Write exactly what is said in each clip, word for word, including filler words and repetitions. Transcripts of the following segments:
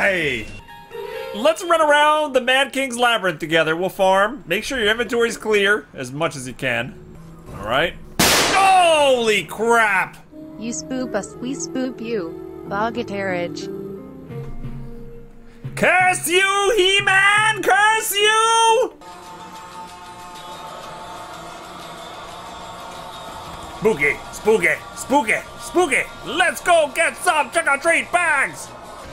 die! Let's run around the Mad King's Labyrinth together. We'll farm. Make sure your inventory's clear as much as you can. All right. Holy crap! You spoop us, we spoop you. Bogaterage. Curse you, He-Man! Curse you! Spooky, spooky, spooky, spooky! Let's go get some trick-or-treat bags!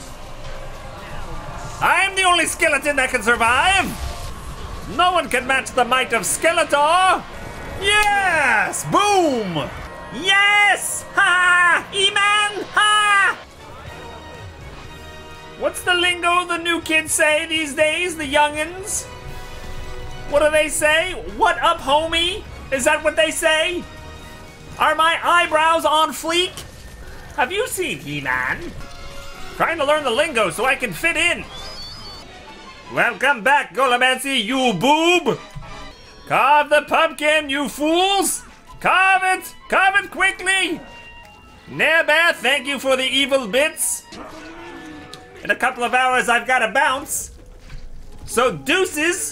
I'm the only skeleton that can survive! No one can match the might of Skeletor! Yes! Boom! Yes! Ha! He-Man! Ha! What's the lingo the new kids say these days, the youngins? What do they say? What up, homie? Is that what they say? Are my eyebrows on fleek? Have you seen He-Man? Trying to learn the lingo so I can fit in. Welcome back, Golomancy, you boob! Carve the pumpkin, you fools! Carve it! Carve it quickly! Nair Bear, thank you for the evil bits. In a couple of hours, I've got to bounce. So deuces.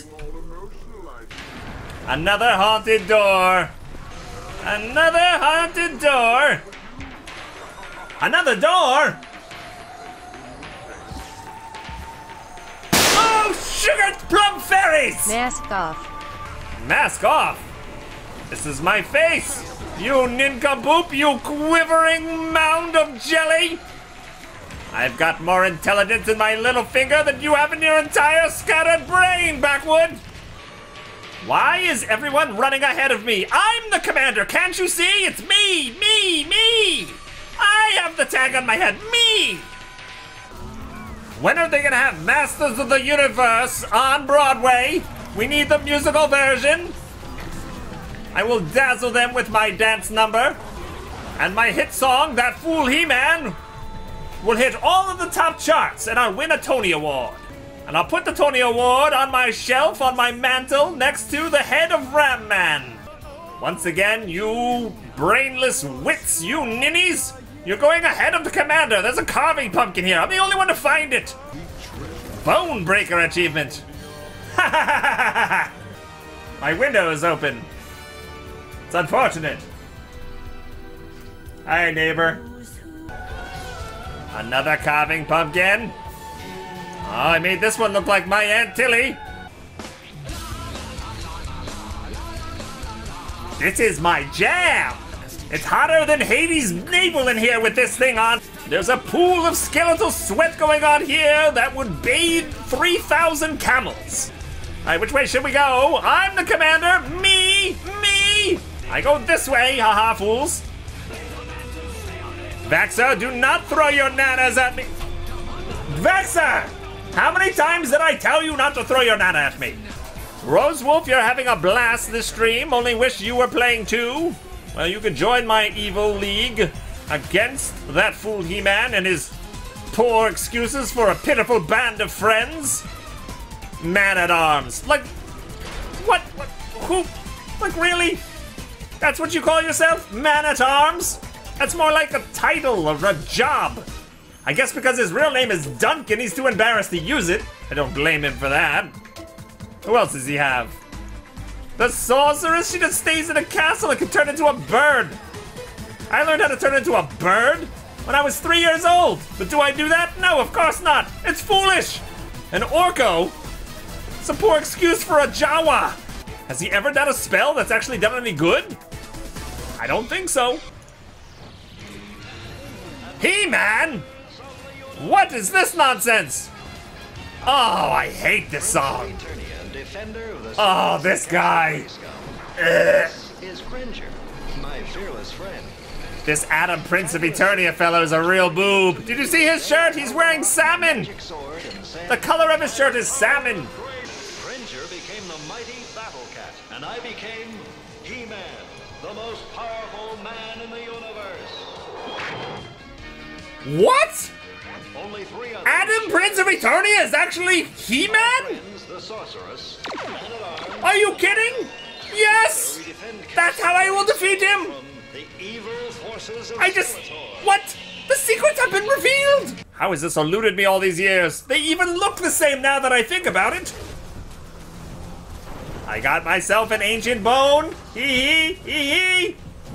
Another haunted door. Another haunted door. Another door? Oh, sugar plum fairies! Mask off. Mask off? This is my face. You nincompoop, you quivering mound of jelly. I've got more intelligence in my little finger than you have in your entire scattered brain, Backwood! Why is everyone running ahead of me? I'm the commander, can't you see? It's me, me, me! I have the tag on my head, me! When are they gonna have Masters of the Universe on Broadway? We need the musical version. I will dazzle them with my dance number. And my hit song, That Fool He-Man, will hit all of the top charts and I'll win a Tony Award. And I'll put the Tony Award on my shelf on my mantle next to the head of Ram Man. Once again, you brainless wits, you ninnies, you're going ahead of the commander. There's a carving pumpkin here. I'm the only one to find it. Bone Breaker achievement. Ha ha ha ha ha! My window is open. It's unfortunate. Hi, neighbor. Another carving pumpkin. Oh, I made this one look like my Aunt Tilly. This is my jam. It's hotter than Hades' navel in here with this thing on. There's a pool of skeletal sweat going on here that would bathe three thousand camels. All right, which way should we go? I'm the commander. Me, me. I go this way, haha, fools. Vaxar, do not throw your nanas at me. Vaxar! How many times did I tell you not to throw your nana at me? Rose Wolf, you're having a blast this stream. Only wish you were playing too. Well, you could join my evil league against that fool He-Man and his poor excuses for a pitiful band of friends. Man-at-arms. Like, what, what, who, like really? That's what you call yourself? Man-at-arms? That's more like a title or a job. I guess because his real name is Duncan, he's too embarrassed to use it. I don't blame him for that. Who else does he have? The sorceress? She just stays in a castle and can turn into a bird. I learned how to turn into a bird when I was three years old. But do I do that? No, of course not. It's foolish. An Orko? It's a poor excuse for a Jawa. Has he ever done a spell that's actually done any good? I don't think so. He-Man? What is this nonsense? Oh, I hate this song. Oh, this guy. Ugh. This Adam Prince of Eternia fellow is a real boob. Did you see his shirt? He's wearing salmon. The color of his shirt is salmon. Cringer became the mighty Battle Cat, and I became He-Man, the most powerful man in the universe. What? Only three others. Adam Prince of Eternia is actually He-Man? The sorceress. Are you kidding? Yes! That's how I will defeat him! The evil forces of I just... Skeletor. What? The secrets have been revealed! How has this eluded me all these years? They even look the same now that I think about it. I got myself an ancient bone. Hee hee hee hee.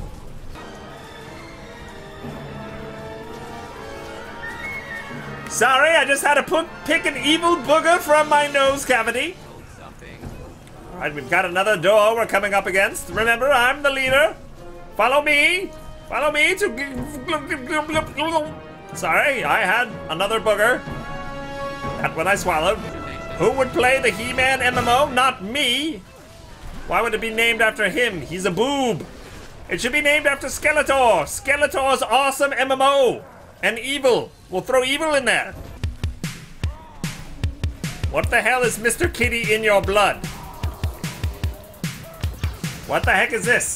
Sorry, I just had to put, pick an evil booger from my nose cavity. Alright, we've got another door we're coming up against. Remember, I'm the leader. Follow me. Follow me to... Sorry, I had another booger. That one I swallowed. Who would play the He-Man M M O? Not me. Why would it be named after him? He's a boob. It should be named after Skeletor. Skeletor's awesome M M O. And evil. We'll throw evil in there. What the hell is Mister Kitty in your blood? What the heck is this?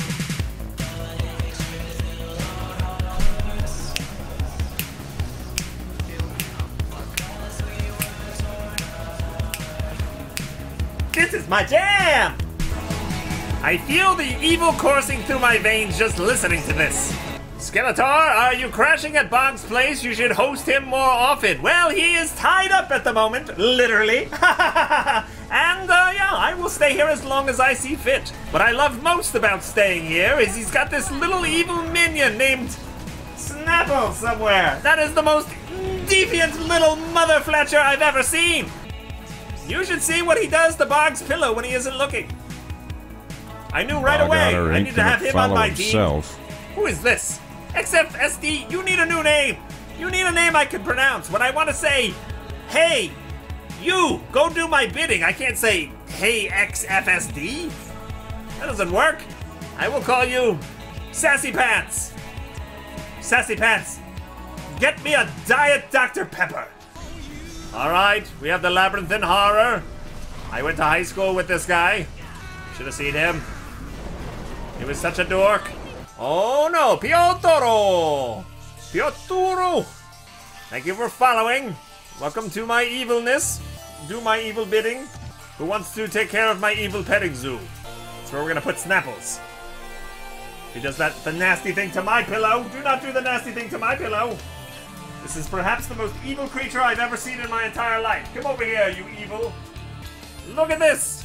This is my jam! I feel the evil coursing through my veins just listening to this. Skeletor, are you crashing at Bog's place? You should host him more often. Well, he is tied up at the moment, literally. And, uh, yeah, I will stay here as long as I see fit. What I love most about staying here is he's got this little evil minion named Snapple somewhere. That is the most deviant little mother fletcher I've ever seen. You should see what he does to Bog's pillow when he isn't looking. I knew right Bog away. Otter I ain't need to have gonna him on follow my himself. team. Who is this? Except S D, you need a new name. You need a name I can pronounce. When I want to say, hey, you, go do my bidding, I can't say, hey, X F S D. That doesn't work. I will call you Sassy Pants. Sassy Pants, get me a Diet Doctor Pepper. All right, we have the Labyrinth in horror. I went to high school with this guy. Should have seen him. He was such a dork. Oh no, Piotr! Piotr! Thank you for following. Welcome to my evilness. Do my evil bidding. Who wants to take care of my evil petting zoo? That's where we're gonna put Snapples. He does that the nasty thing to my pillow. Do not do the nasty thing to my pillow. This is perhaps the most evil creature I've ever seen in my entire life. Come over here, you evil. Look at this.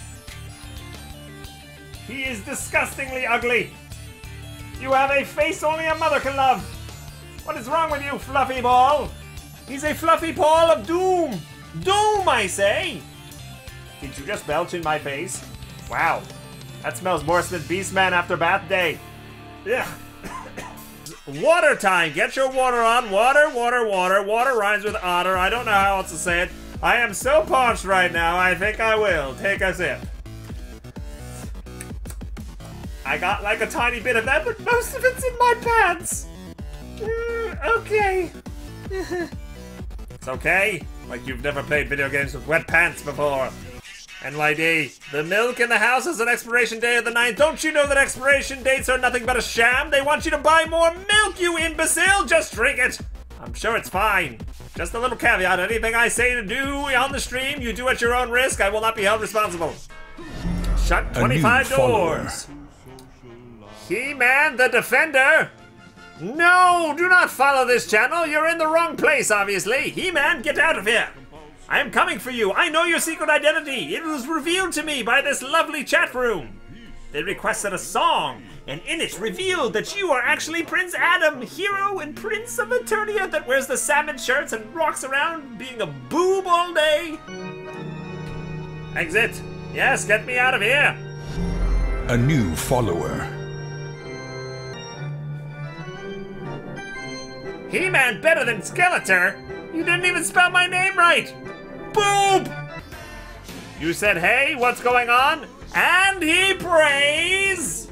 He is disgustingly ugly. You have a face only a mother can love. What is wrong with you, fluffy ball? He's a fluffy ball of doom. Doom, I say. Did you just belch in my face? Wow. That smells worse than Beastman after bath day. Yeah. Water time. Get your water on. Water, water, water. Water rhymes with otter. I don't know how else to say it. I am so parched right now, I think I will. Take a sip. I got like a tiny bit of that, but most of it's in my pants. Mm, okay. It's okay. Like you've never played video games with wet pants before. N Y D. The milk in the house has an expiration date of the ninth. Don't you know that expiration dates are nothing but a sham? They want you to buy more milk, you imbecile! Just drink it. I'm sure it's fine. Just a little caveat. Anything I say to do on the stream, you do at your own risk. I will not be held responsible. Shut twenty-five doors. He-Man the Defender? No, do not follow this channel. You're in the wrong place, obviously. He-Man, get out of here. I am coming for you. I know your secret identity. It was revealed to me by this lovely chat room. They requested a song, and in it revealed that you are actually Prince Adam, hero and prince of Eternia that wears the salmon shirts and walks around being a boob all day. Exit. Yes, get me out of here. A new follower. He-Man better than Skeletor? You didn't even spell my name right! Boob! You said, hey, what's going on? And he prays!